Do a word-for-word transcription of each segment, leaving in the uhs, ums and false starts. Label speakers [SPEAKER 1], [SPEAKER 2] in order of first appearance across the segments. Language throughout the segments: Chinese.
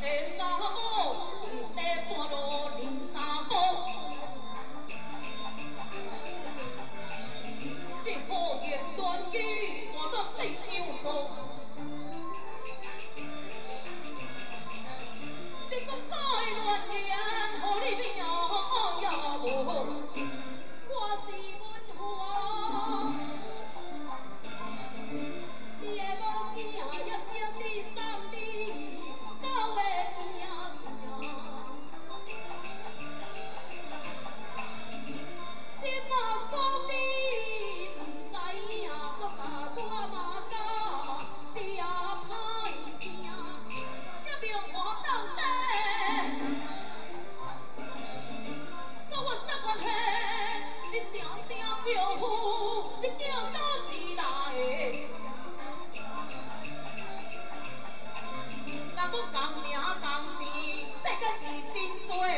[SPEAKER 1] 下山坡，地半路林山坡。你可言断机，我作四样数。你讲啥乱言，互你命也无。我是阮父。 你的某囝也生你送你，到会惊啥？今嘛讲你毋知影，搁把我嘛教真歹听，一命换当底，搁我杀我气，你声声叫呼，你叫倒是来。 若讲同名同姓，世间是真多。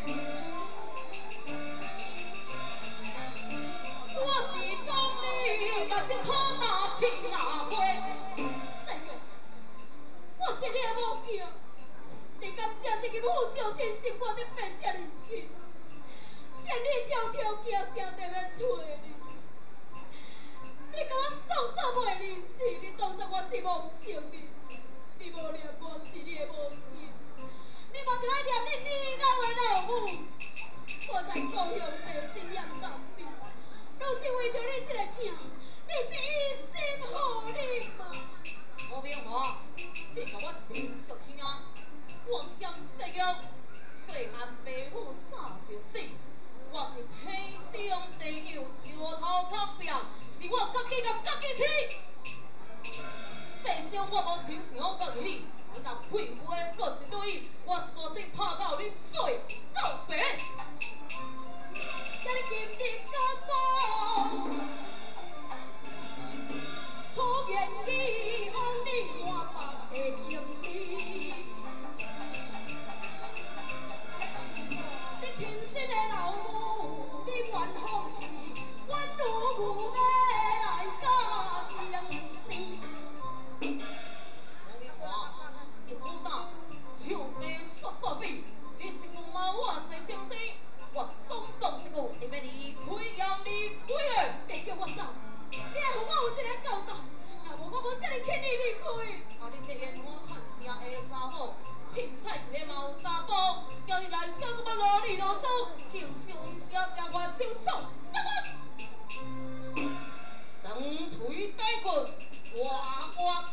[SPEAKER 1] 我是讲你，目睭可大青大花。世玉，我是你的某囝，你敢真是入府招亲，心肝你变遮尔紧？千里迢迢行啥地要找你？你甲我当作袂认识，你当作我是无生命。 你无念我是你的母亲，你嘛着爱念你你老的老母。我在祖乡地心念当边，都是为着你这个囝，你是一心好你嘛。吴明华，你甲我亲属兄，光阴岁月，细汉父母早就死，我是天生地有石头旁边，是我家己甲家己死。 世上我无亲像讲你，你若废话搁是对伊，我绝对拍到你最告白。今日今日甲讲，出言语往你看别的形式，你亲生的老母，你愿放弃，阮女母要来教情深。 王明华，你好大，手臂缩过臂，你一句骂我是清醒，我总讲一句，你要离开要离开的，别叫我走，你要互我有一个交代，若无我无这么轻易离开。啊，你这烟火看声下三好，凊彩一个毛查甫，叫你来小这么啰里啰嗦，叫小你写写我手爽，怎么？长腿带棍，哇哇！